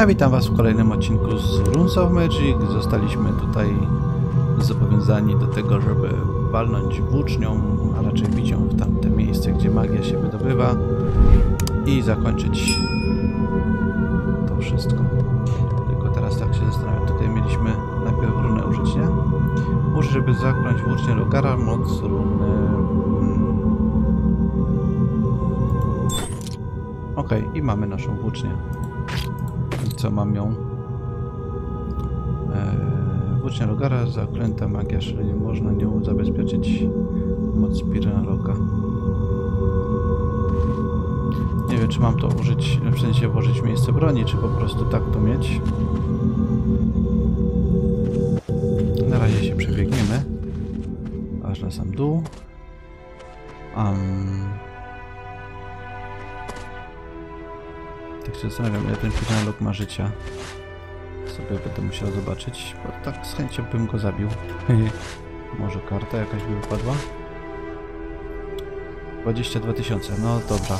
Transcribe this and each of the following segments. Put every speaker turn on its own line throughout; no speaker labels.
A witam Was w kolejnym odcinku z Runes of Magic. Zostaliśmy tutaj zobowiązani do tego, żeby walnąć włócznią, a raczej bicią w tamte miejsce, gdzie magia się wydobywa i zakończyć to wszystko. Tylko teraz tak się zastanawiam, tutaj mieliśmy najpierw runę użyć, nie? Użyć, żeby zakląć włócznię Logara, moc runy. Okej, i mamy naszą włócznię. Co mam ją? Włócznia Logara, zaklęta magia, szalenie można nią zabezpieczyć moc Pirnaloka. Nie wiem, czy mam to użyć, w sensie włożyć w miejsce broni, czy po prostu tak to mieć. Na razie się przebiegniemy aż na sam dół. Tak się zastanawiam, ile ten Pirnalok ma życia. Sobie będę musiał zobaczyć, bo tak z chęcią bym go zabił. Może karta jakaś by wypadła? 22 000, no dobra.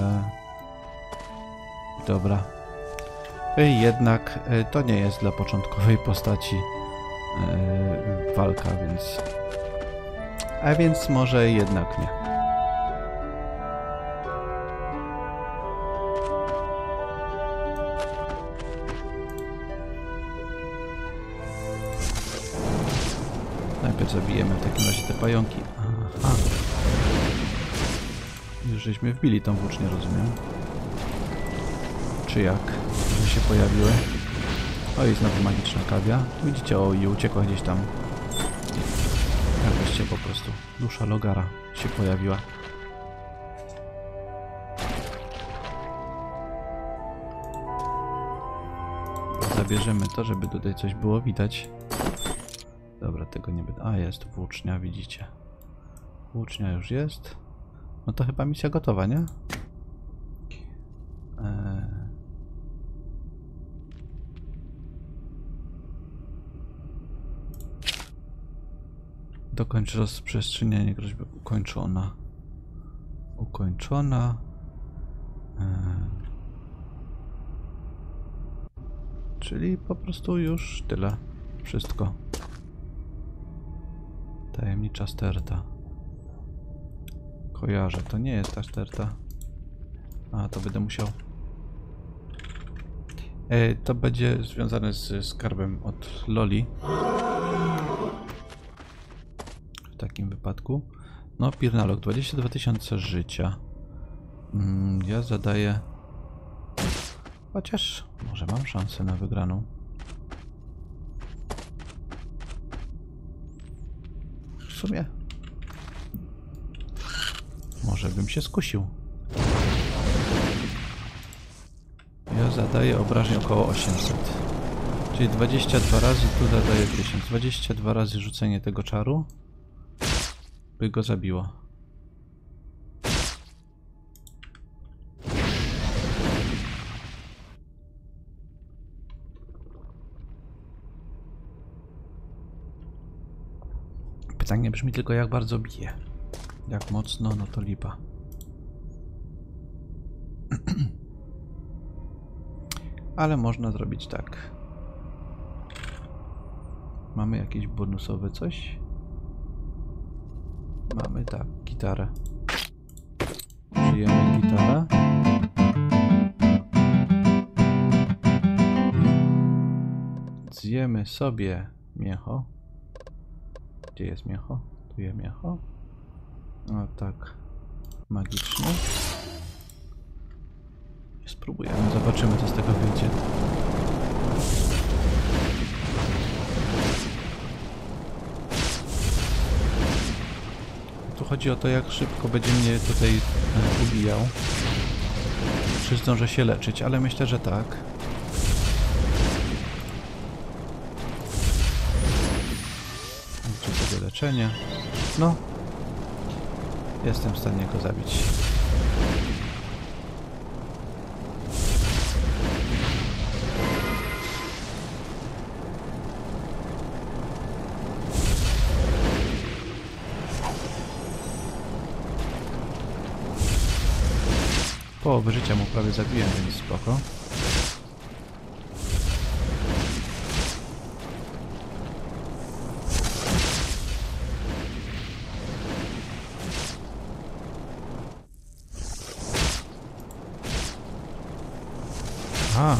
Dobra. Jednak to nie jest dla początkowej postaci walka, więc... A więc może jednak nie. Najpierw zabijemy w takim razie te pająki. Aha. Już żeśmy wbili tą włócznię, rozumiem. Czy jak? Że się pojawiły. O, i znowu magiczna kawia. Widzicie, o, i uciekła gdzieś tam. Jakbyście po prostu. Dusza Logara się pojawiła. Zabierzemy to, żeby tutaj coś było widać. Dobra, tego nie będę... A, jest włócznia, widzicie. Włócznia już jest. No to chyba misja gotowa, nie? Dokończ rozprzestrzenianie groźby. Ukończona. Ukończona. Czyli po prostu już tyle. Wszystko. Tajemnicza sterta. Kojarzę, to nie jest ta sterta. A, to będę musiał... to będzie związane z skarbem od Loli. W takim wypadku. No, Pirnalok, 22 000 życia. Ja zadaję... Chociaż może mam szansę na wygraną. W sumie może bym się skusił. Ja zadaję obrażeń około 800. Czyli 22 razy, tu zadaję 1000. 22 razy rzucenie tego czaru by go zabiło. Pytanie brzmi tylko, jak bardzo bije. Jak mocno, no to lipa. Ale można zrobić tak. Mamy jakieś bonusowe coś? Mamy, tak, gitarę. Użyjemy gitarę. Zjemy sobie mięcho. Gdzie jest mięcho? Tu jest mięcho. No tak. Magiczny. Spróbujemy, zobaczymy, co z tego wyjdzie. Tu chodzi o to, jak szybko będzie mnie tutaj ubijał. Czy zdążę się leczyć, ale myślę, że tak. Sobie leczenie. No. Jestem w stanie go zabić. Połowę życia mu prawie zabiłem, więc spoko. A.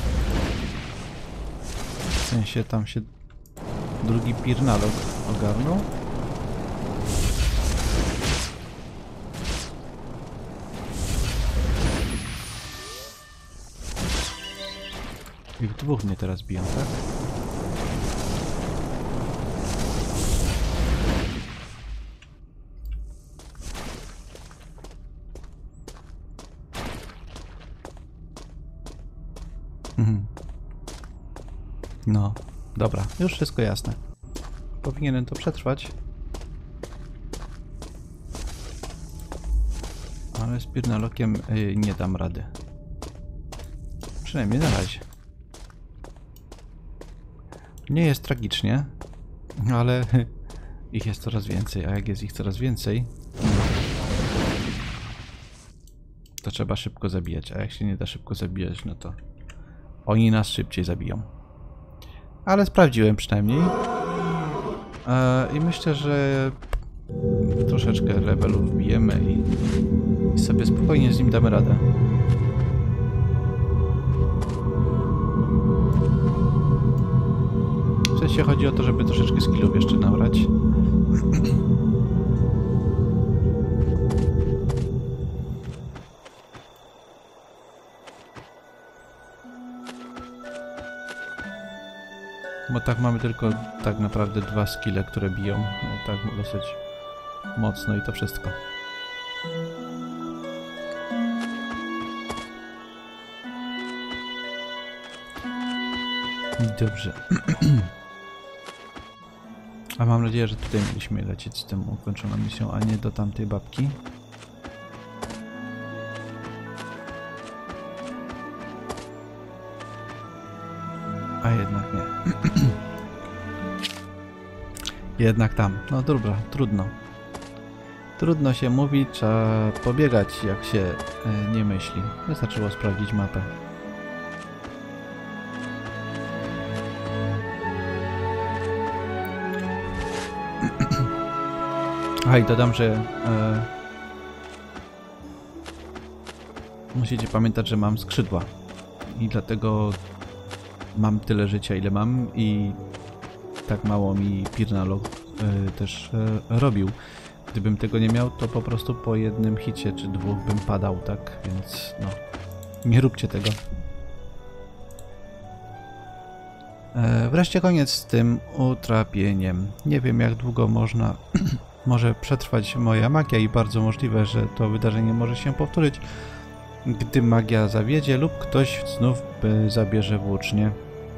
W sensie tam się drugi pirnalog ogarnął. I w dwóch mnie teraz biją, tak? No, dobra, już wszystko jasne. Powinienem to przetrwać. Ale z pirnalokiem nie dam rady. Przynajmniej na razie. Nie jest tragicznie, ale ich jest coraz więcej, a jak jest ich coraz więcej, to trzeba szybko zabijać, a jak się nie da szybko zabijać, no to oni nas szybciej zabiją. Ale sprawdziłem przynajmniej i myślę, że troszeczkę levelów wbijemy i sobie spokojnie z nim damy radę. W sensie chodzi o to, żeby troszeczkę skillów jeszcze nabrać. Bo tak mamy tylko tak naprawdę 2 skille, które biją tak dosyć mocno i to wszystko. Dobrze. A mam nadzieję, że tutaj mieliśmy lecieć z tym ukończoną misją, a nie do tamtej babki. A jednak nie. Jednak tam. No dobra, trudno. Trudno się mówi, trzeba pobiegać, jak się nie myśli. Wystarczyło sprawdzić mapę. A i dodam, że musicie pamiętać, że mam skrzydła i dlatego mam tyle życia, ile mam i tak mało mi pirnalog też robił. Gdybym tego nie miał, to po prostu po jednym hicie czy dwóch bym padał, tak? Więc no, nie róbcie tego. Wreszcie koniec z tym utrapieniem. Nie wiem, jak długo można może przetrwać moja magia i bardzo możliwe, że to wydarzenie może się powtórzyć, gdy magia zawiedzie lub ktoś znów zabierze włócznie.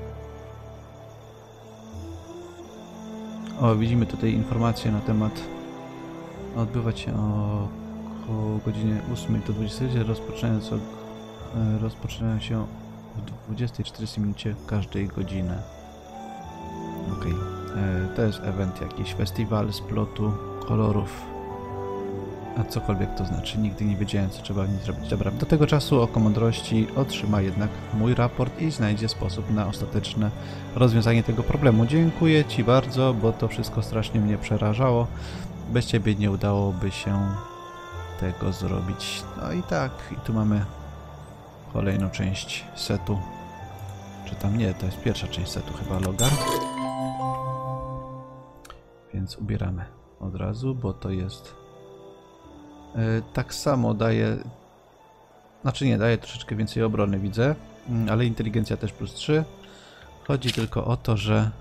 O, widzimy tutaj informacje na temat odbywać się około godzinie 8 do 20, rozpoczynają się w 20:40 minucie każdej godziny. Okej. To jest event, jakiś festiwal splotu kolorów. A cokolwiek to znaczy, nigdy nie wiedziałem, co trzeba w nim zrobić. Dobra, do tego czasu Oko Mądrości otrzyma jednak mój raport i znajdzie sposób na ostateczne rozwiązanie tego problemu. Dziękuję Ci bardzo, bo to wszystko strasznie mnie przerażało. Bez Ciebie nie udałoby się tego zrobić. No i tak, i tu mamy kolejną część setu. Czy tam nie, to jest pierwsza część setu chyba, Logar. Więc ubieramy od razu, bo to jest tak samo daje, znaczy nie, daje troszeczkę więcej obrony, widzę, ale inteligencja też +3. Chodzi tylko o to, że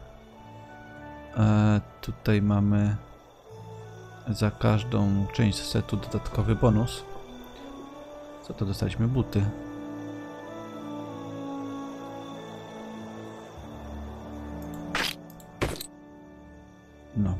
tutaj mamy za każdą część setu dodatkowy bonus. Co to dostaliśmy? Buty. No.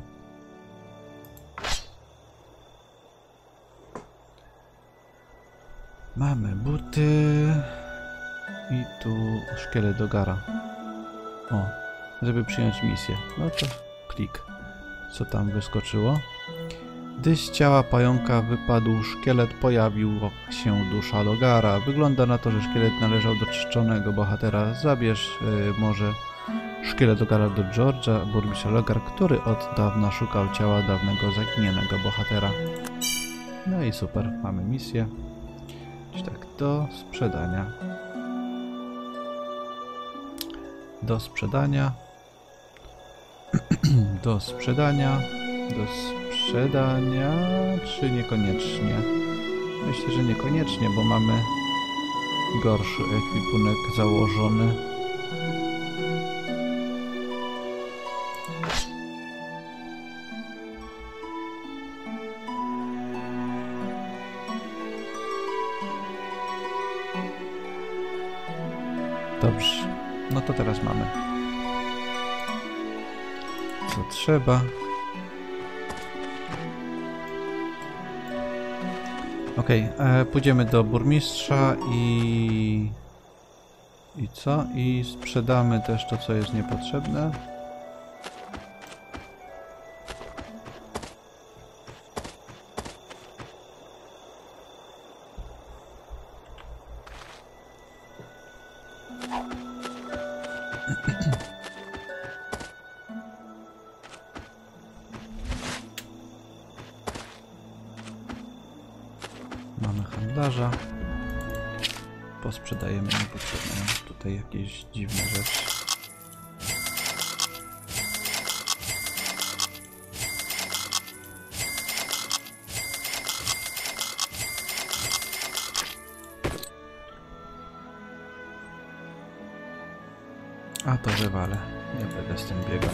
Mamy buty i tu szkielet Dogara. O, żeby przyjąć misję. No to klik. Co tam wyskoczyło? Gdy z ciała pająka wypadł szkielet, pojawił się dusza Logara. Wygląda na to, że szkielet należał do czczonego bohatera. Zabierz może szkielet Logara do George'a, burmistrza Logar, który od dawna szukał ciała dawnego zaginionego bohatera. No i super, mamy misję. Tak, do sprzedania. Do sprzedania. Do sprzedania. Do sprzedania. Czy niekoniecznie? Myślę, że niekoniecznie, bo mamy gorszy ekwipunek założony. Dobrze, no to teraz mamy co trzeba. Okej, pójdziemy do burmistrza i co? I sprzedamy też to, co jest niepotrzebne. Mamy handlarza. Posprzedajemy niepotrzebne tutaj jakieś dziwne rzeczy. A to wywalę. Nie będę z tym biegał.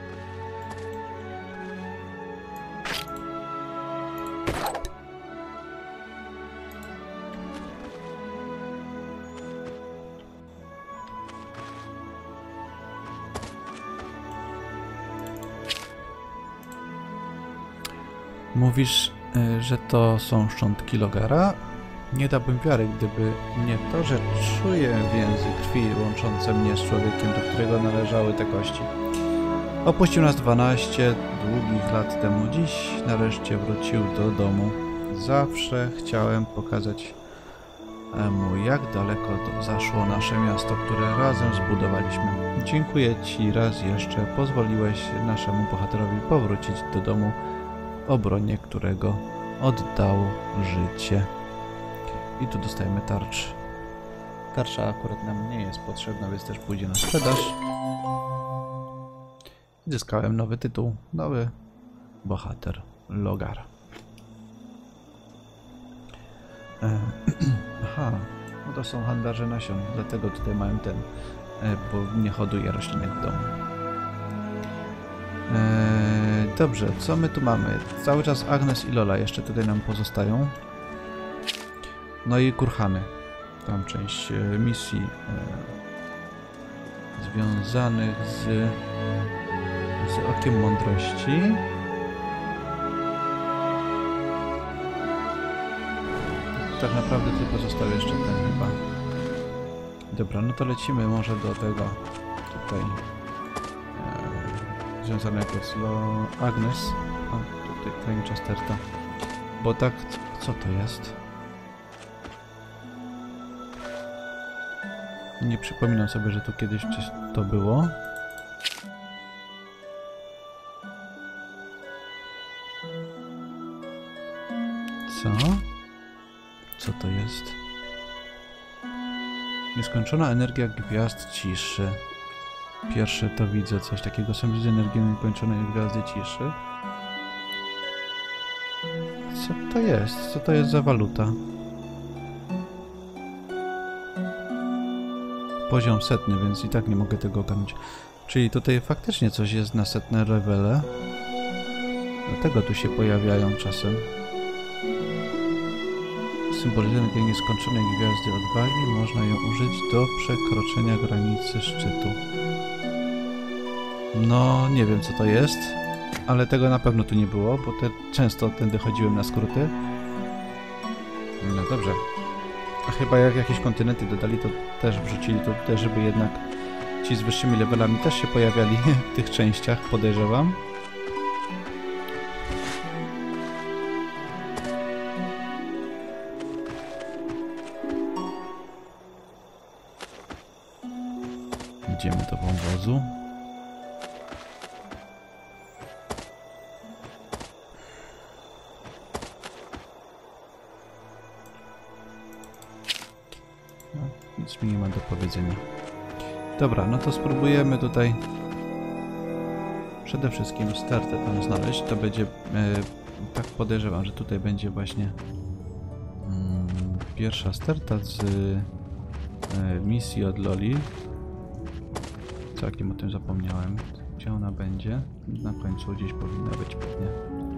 Mówisz, że to są szczątki Logara? Nie dałbym wiary, gdyby nie to, że czuję więzy krwi łączące mnie z człowiekiem, do którego należały te kości. Opuścił nas 12 długich lat temu. Dziś nareszcie wrócił do domu. Zawsze chciałem pokazać mu, jak daleko zaszło nasze miasto, które razem zbudowaliśmy. Dziękuję Ci raz jeszcze. Pozwoliłeś naszemu bohaterowi powrócić do domu, obronie którego oddał życie. I tu dostajemy tarcz. Tarcza akurat nam nie jest potrzebna, więc też pójdzie na sprzedaż. Zyskałem nowy tytuł. Nowy bohater Logar. Aha, no to są handlarze nasion, dlatego tutaj mają ten, bo nie hoduje roślinek w domu. Dobrze, co my tu mamy? Cały czas Agnes i Lola jeszcze tutaj nam pozostają. No i Kurhany. Tam część misji związanych z Okiem Mądrości. Tak naprawdę tylko został jeszcze ten chyba. Dobra, no to lecimy może do tego tutaj związanego z Agnes. A, tutaj Klein Chesterta. Bo tak, co to jest? Nie przypominam sobie, że tu kiedyś to było. Co? Co to jest? Nieskończona energia gwiazd ciszy. Pierwsze to widzę coś takiego. Sam widzę energię niekończonej gwiazdy ciszy. Co to jest? Co to jest za waluta? Poziom setny, więc i tak nie mogę tego ogarnąć. Czyli tutaj faktycznie coś jest na setne levele. Dlatego tu się pojawiają czasem. Symbolizuje energię nieskończonej gwiazdy odwagi. Można ją użyć do przekroczenia granicy szczytu. No, nie wiem co to jest, ale tego na pewno tu nie było, bo często tędy chodziłem na skróty. No dobrze. A chyba jak jakieś kontynenty dodali, to też wrzucili to tutaj, żeby jednak ci z wyższymi levelami też się pojawiali w tych częściach, podejrzewam. Idziemy do wąwozu. No, nic mi nie ma do powiedzenia. Dobra, no to spróbujemy tutaj przede wszystkim stertę tam znaleźć. To będzie, tak podejrzewam, że tutaj będzie właśnie pierwsza sterta z misji od Loli. Całkiem o tym zapomniałem. Gdzie ona będzie? Na końcu gdzieś powinna być pewnie.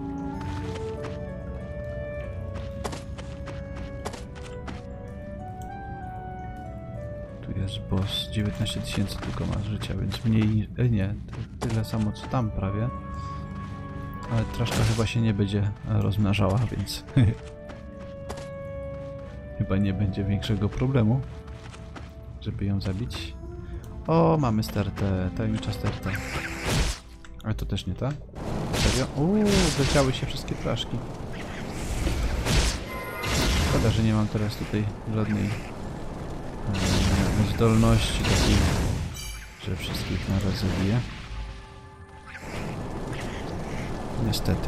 Tu jest boss. 19 000 tylko ma życia, więc mniej... nie, tyle samo co tam prawie. Ale troszkę chyba się nie będzie rozmnażała, więc... chyba nie będzie większego problemu, żeby ją zabić. O, mamy stertę, tajemnicza stertę. Ale to też nie ta? Serio? Zleciały się wszystkie flaszki. Szkoda, że nie mam teraz tutaj żadnej zdolności takiej, że wszystkich naraz zabiję. Niestety.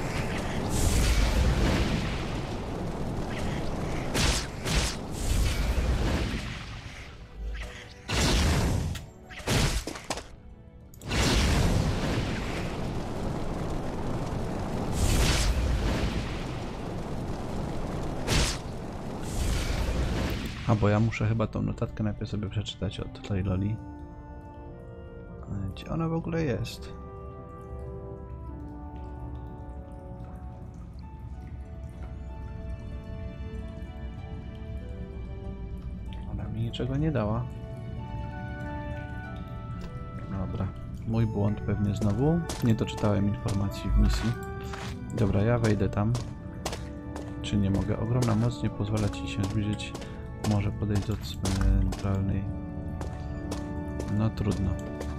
A bo ja muszę chyba tą notatkę najpierw sobie przeczytać od tej Loli. Gdzie ona w ogóle jest? Ona mi niczego nie dała. Dobra, mój błąd pewnie znowu. Nie doczytałem informacji w misji. Dobra, ja wejdę tam. Czy nie mogę? Ogromna moc nie pozwala ci się zbliżyć. Może podejść do centralnej. No trudno.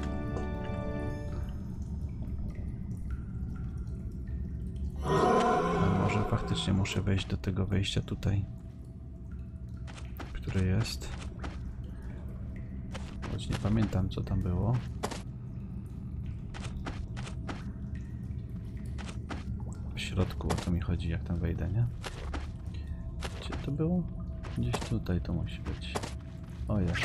A może faktycznie muszę wejść do tego wejścia tutaj, które jest. Choć nie pamiętam, co tam było. W środku o to mi chodzi, jak tam wejdę, nie? Gdzie to było? Gdzieś tutaj to musi być. O, jest.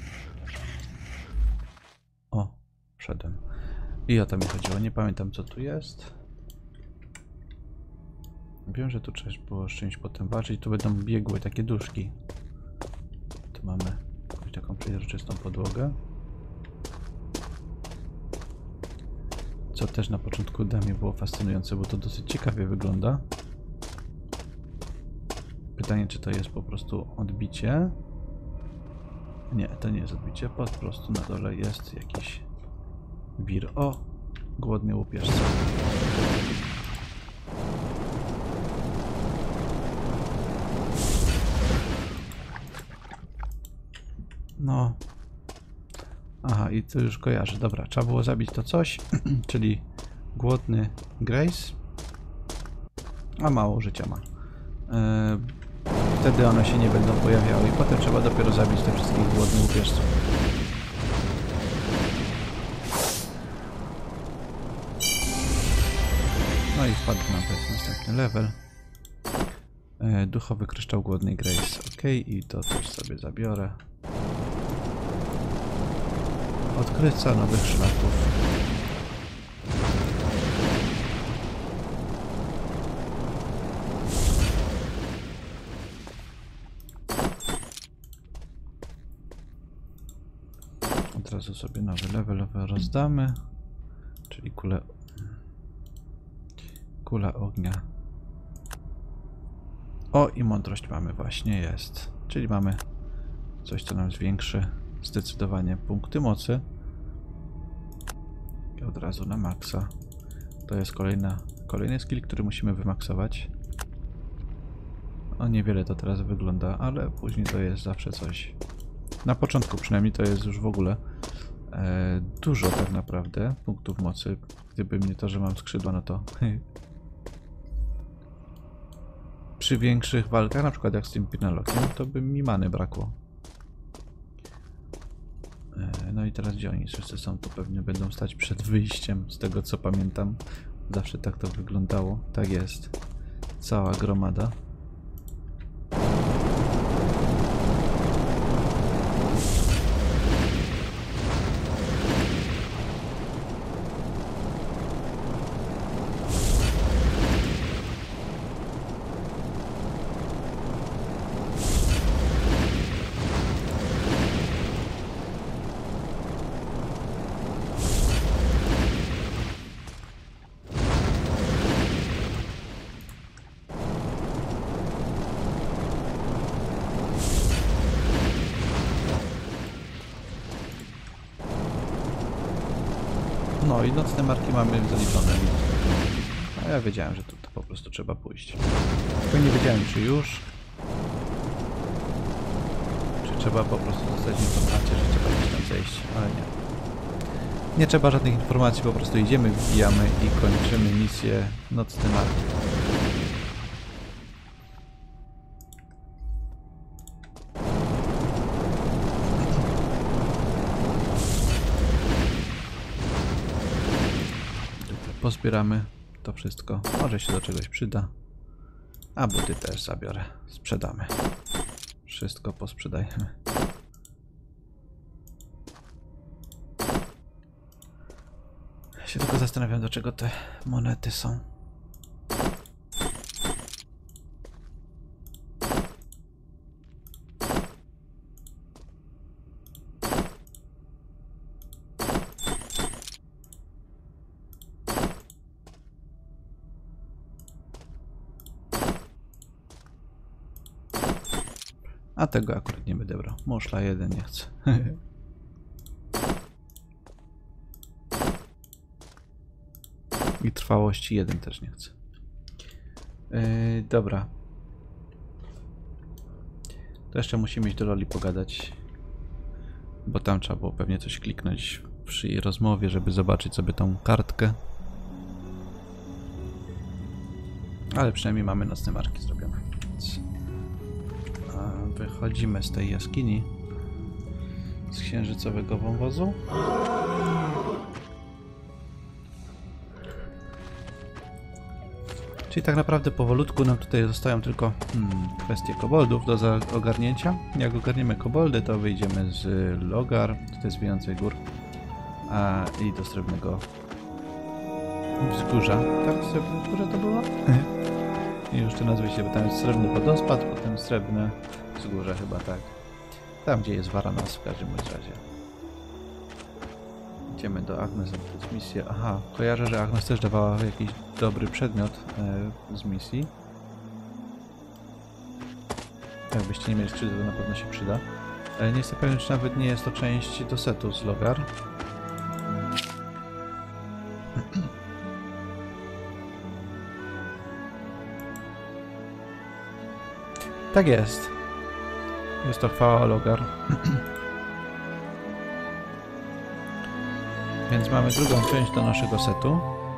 O, wszedłem. I o to mi chodziło. Nie pamiętam, co tu jest. Wiem, że tu trzeba było z czymś potem walczyć. Tu będą biegły takie duszki. Tu mamy jakąś taką przejrzystą podłogę. Co też na początku dla mnie było fascynujące, bo to dosyć ciekawie wygląda. Pytanie, czy to jest po prostu odbicie? Nie, to nie jest odbicie, po prostu na dole jest jakiś wir. O! Głodny łupieżca. No. Aha, i to już kojarzę. Dobra, trzeba było zabić to coś, czyli głodny Grace. A mało życia ma. Wtedy one się nie będą pojawiały i potem trzeba dopiero zabić te wszystkich głodnych łupieżców. No i wpadł nawet następny level. Duchowy kryształ głodnej Grace. Ok, i to też sobie zabiorę. Odkryca nowych szlaków. Od razu sobie nowy level rozdamy, czyli kula ognia. O, i mądrość mamy, właśnie jest. Czyli mamy coś, co nam zwiększy zdecydowanie punkty mocy. I od razu na maksa. To jest kolejny skill, który musimy wymaksować. No niewiele to teraz wygląda, ale później to jest zawsze coś. Na początku przynajmniej to jest już w ogóle dużo tak naprawdę punktów mocy. Gdyby mnie to, że mam skrzydła, no to przy większych walkach, na przykład jak z tym Pinalokiem, to by mi many brakło. No i teraz gdzie oni wszyscy są, to pewnie będą stać przed wyjściem, z tego co pamiętam. Zawsze tak to wyglądało. Tak jest. Cała gromada. i nocne marki mamy zaliczone. A ja wiedziałem, że tu po prostu trzeba pójść. Tylko nie wiedziałem, czy już. Czy trzeba po prostu dostać informację, że trzeba gdzieś tam zejść, ale nie. Nie trzeba żadnych informacji, po prostu idziemy, wbijamy i kończymy misję nocne marki. Pozbieramy to wszystko. Może się do czegoś przyda. A buty też zabiorę. Sprzedamy. Wszystko posprzedajemy. Ja się tylko zastanawiam, do czego te monety są. A tego akurat nie będę brał. Muszla 1 nie chcę. I trwałości 1 też nie chcę. Dobra. To jeszcze musimy iść do Loli pogadać. Bo tam trzeba było pewnie coś kliknąć przy jej rozmowie, żeby zobaczyć sobie tą kartkę. Ale przynajmniej mamy nocne marki zrobione. Więc wychodzimy z tej jaskini. Z księżycowego wąwozu. Czyli tak naprawdę powolutku nam tutaj zostają tylko kwestie koboldów do ogarnięcia. Jak ogarniemy koboldy, to wyjdziemy z Logar, tutaj z Wyjącej Gór, i do Srebrnego Wzgórza. Tak, Srebrne Wzgórze to było? I już te nazwy się, bo tam jest Srebrny Wodospad, potem Srebrne Wzgórze chyba, tak. Tam, gdzie jest Varanos w każdym razie. Idziemy do Agnes, to jest misja. Aha, kojarzę, że Agnes też dawała jakiś dobry przedmiot z misji. Jakbyście nie mieli skrzydła, to na pewno się przyda. Nie jestem pewien, czy nawet nie jest to część do setu z Logar. Tak jest. Jest to chwała Logar. Więc mamy drugą część do naszego setu.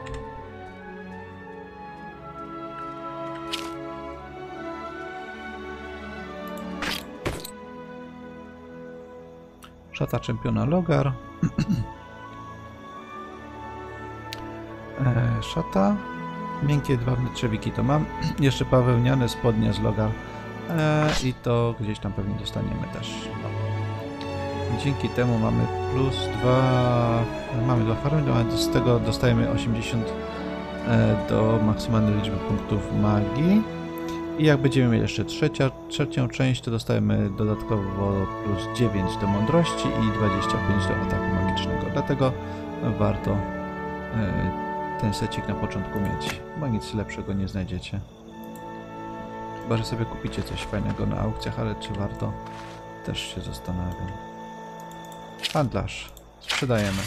Szata czempiona Logar. Szata. Miękkie dwa trzewiki to mam. Jeszcze bawełniane spodnie z Logar. I to gdzieś tam pewnie dostaniemy też. Dzięki temu mamy plus 2. Mamy 2 farmy, ale z tego dostajemy 80 do maksymalnej liczby punktów magii. I jak będziemy mieli jeszcze trzecią część, to dostajemy dodatkowo plus 9 do mądrości i 25 do ataku magicznego. Dlatego warto ten secik na początku mieć, bo nic lepszego nie znajdziecie. Chyba że sobie kupicie coś fajnego na aukcjach, ale czy warto? Też się zastanawiam. Handlarz. Sprzedajemy.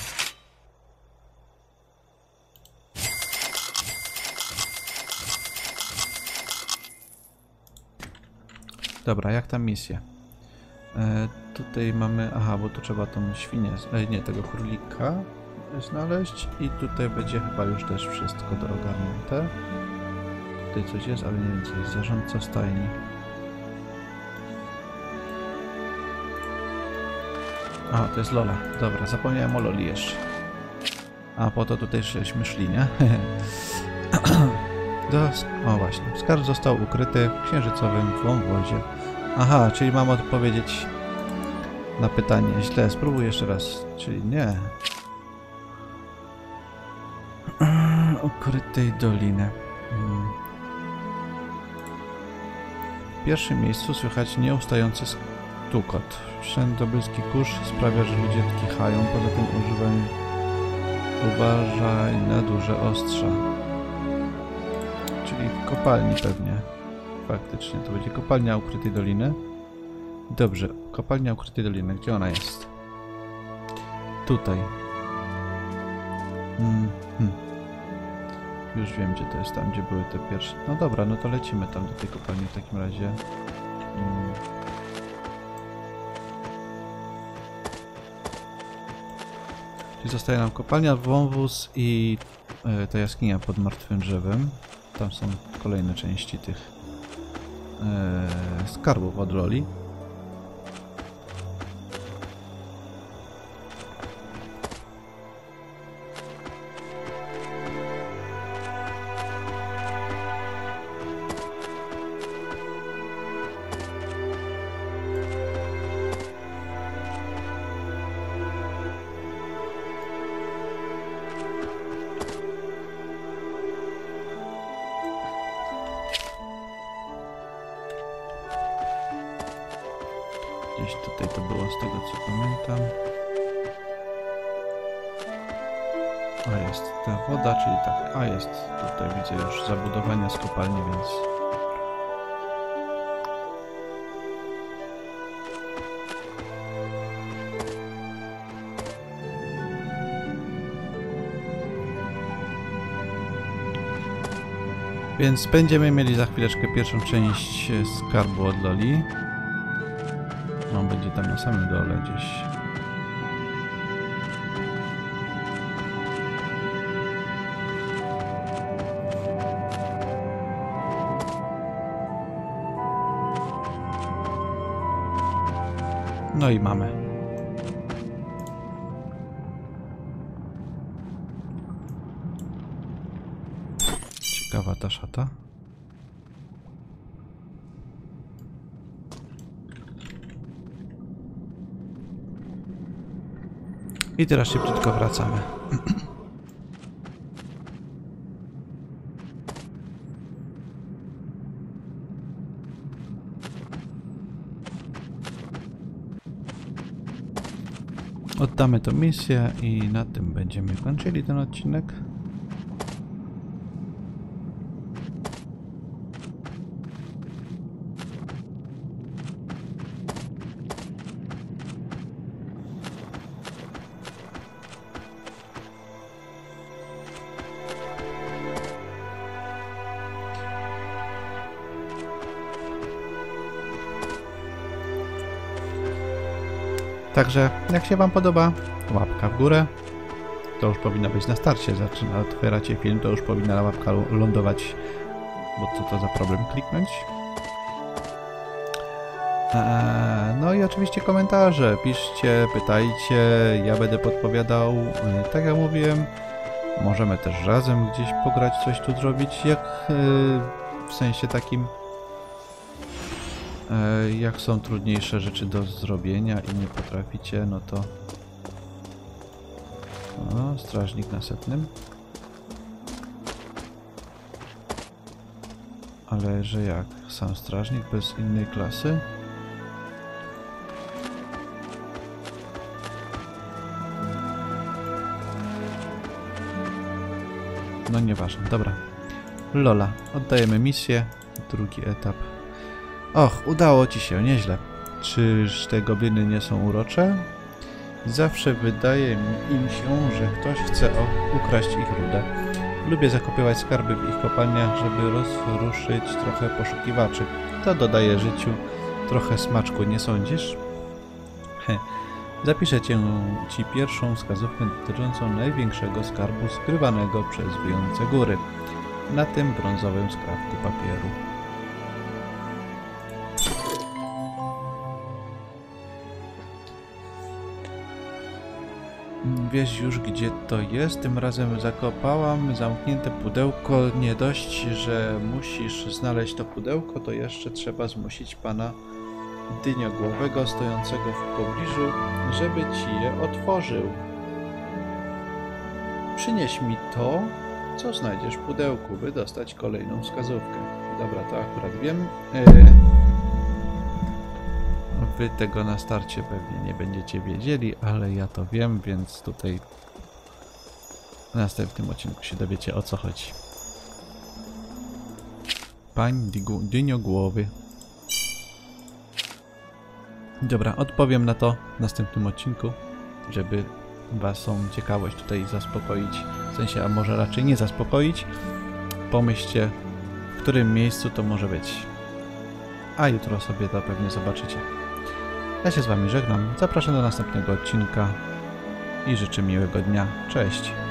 Dobra, jak tam misja? Tutaj mamy... Aha, bo tu trzeba tą świnię... nie, tego królika znaleźć. I tutaj będzie chyba już też wszystko do ogarnięte. Tutaj coś jest, ale nie wiem co jest. Zarządca stajni. A, to jest Lola. Dobra, zapomniałem o Loli jeszcze. A po to tutaj żeśmy szli, nie? O właśnie, skarb został ukryty w księżycowym wąwozie. Aha, czyli mam odpowiedzieć na pytanie. Źle, spróbuj jeszcze raz. Czyli nie. Ukrytej doliny. W pierwszym miejscu słychać nieustający stukot. Wszędobylski kurz sprawia, że ludzie kichają. Poza tym uważaj na duże ostrza. Czyli w kopalni pewnie. Faktycznie, to będzie kopalnia ukrytej doliny. Dobrze, kopalnia ukrytej doliny. Gdzie ona jest? Tutaj. Już wiem, gdzie to jest, tam gdzie były te pierwsze. No dobra, no to lecimy tam do tej kopalni w takim razie. Czyli zostaje nam kopalnia, wąwóz i ta jaskinia pod martwym drzewem. Tam są kolejne części tych skarbów od Loli. Gdzieś tutaj to było z tego co pamiętam. A jest ta woda, czyli tak. A jest tutaj widzę już zabudowania z kopalni, więc... Więc będziemy mieli za chwileczkę pierwszą część skarbu od Loli. On będzie tam na samym dole gdzieś. No i mamy. Ciekawa ta szata. I teraz szybciutko wracamy. Oddamy tą misję i na tym będziemy kończyli ten odcinek. Także jak się wam podoba, to łapka w górę. To już powinna być na starcie. Otwieracie film, to już powinna łapka lądować. Bo co to za problem kliknąć? No i oczywiście komentarze. Piszcie, pytajcie. Ja będę podpowiadał. Tak jak mówiłem, możemy też razem gdzieś pograć, coś tu zrobić. Jak w sensie takim... Jak są trudniejsze rzeczy do zrobienia i nie potraficie, no to... O, strażnik na setnym. Ale że jak? Sam strażnik bez innej klasy? No nieważne, dobra. Lola, oddajemy misję. Drugi etap. Och, udało ci się, nieźle. Czyż te gobliny nie są urocze? Zawsze wydaje im się, że ktoś chce ukraść ich rudę. Lubię zakopywać skarby w ich kopalniach, żeby rozruszyć trochę poszukiwaczy. To dodaje życiu trochę smaczku, nie sądzisz? Zapiszę ci pierwszą wskazówkę dotyczącą największego skarbu skrywanego przez wyjące góry. Na tym brązowym skrawku papieru. Wiesz już, gdzie to jest? Tym razem zakopałam zamknięte pudełko. Nie dość, że musisz znaleźć to pudełko, to jeszcze trzeba zmusić pana dyniogłowego stojącego w pobliżu, żeby ci je otworzył. Przynieś mi to, co znajdziesz w pudełku, by dostać kolejną wskazówkę. Dobra, to akurat wiem. Wy tego na starcie pewnie nie będziecie wiedzieli, ale ja to wiem, więc tutaj w następnym odcinku się dowiecie, o co chodzi. Pań dyniogłowy. Dobra, odpowiem na to w następnym odcinku, żeby waszą ciekawość tutaj zaspokoić. sensie, a może raczej nie zaspokoić. Pomyślcie, w którym miejscu to może być. A jutro sobie to pewnie zobaczycie. Ja się z wami żegnam, zapraszam do następnego odcinka i życzę miłego dnia. Cześć!